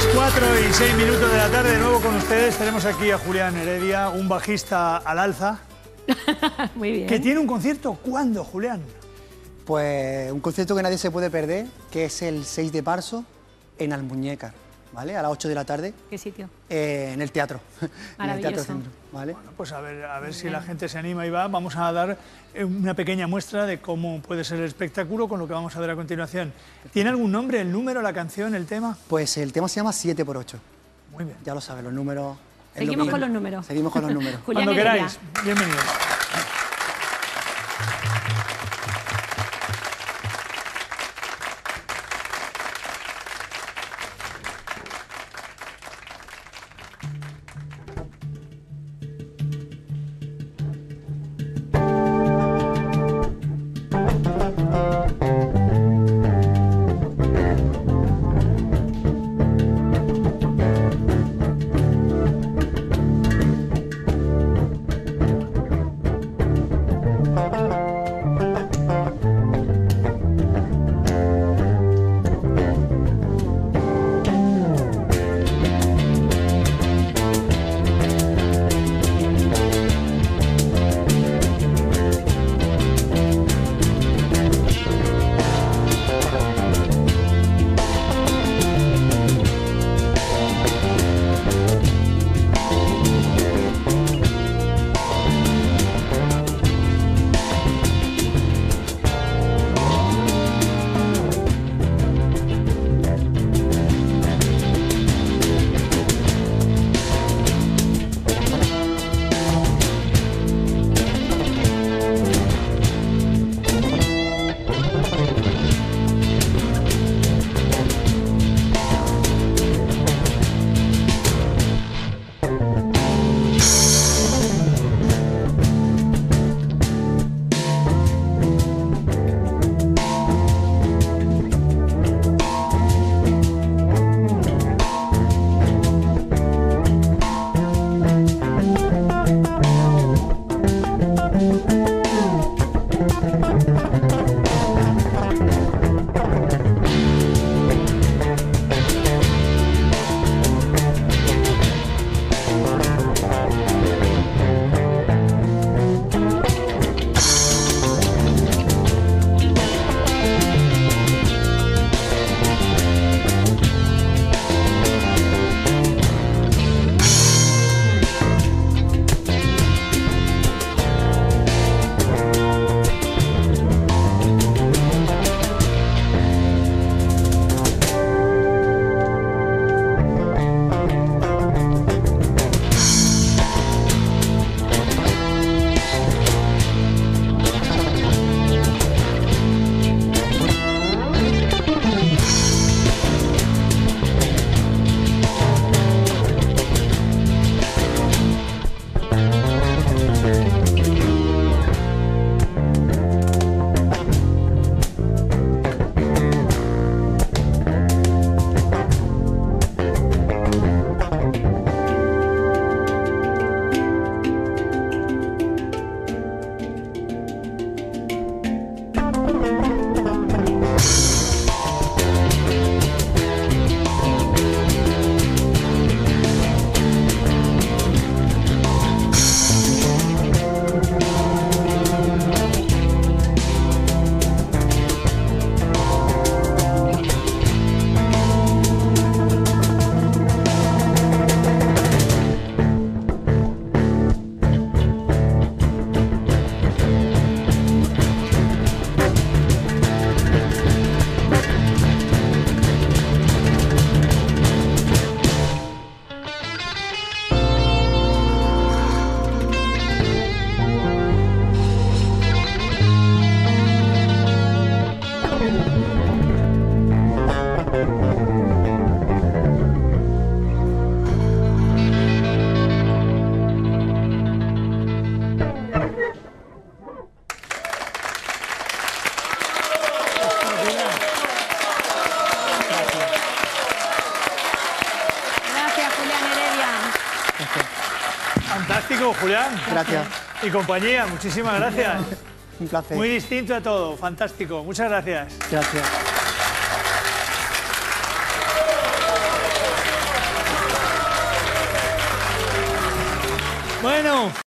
4:06 de la tarde, de nuevo con ustedes. Tenemos aquí a Julián Heredia, un bajista al alza. Muy bien. Que tiene un concierto. ¿Cuándo, Julián? Pues un concierto que nadie se puede perder, que es el 6 de marzo en Almuñécar, ¿vale? A las 8 de la tarde. ¿Qué sitio? En el teatro. En el Teatro Centro, ¿vale? Bueno, pues a ver si la gente se anima y va. Vamos a dar una pequeña muestra de cómo puede ser el espectáculo con lo que vamos a ver a continuación. ¿Tiene algún nombre, el número, la canción, el tema? Pues el tema se llama 7×8. Muy bien. Ya lo sabes, los números... Seguimos con los números. Seguimos con los números. Julián Cuando Heredia. queráis. Bienvenidos. Fantástico, Julián. Gracias. Y compañía, muchísimas gracias. Un placer. Muy distinto a todo, fantástico. Muchas gracias. Un placer. Muy distinto a todo, fantástico. Muy distinto a todo, fantástico. Muchísimas gracias. Y compañía, muchísimas gracias. Muy distinto a todo, fantástico. Muchas gracias. Gracias. Bueno.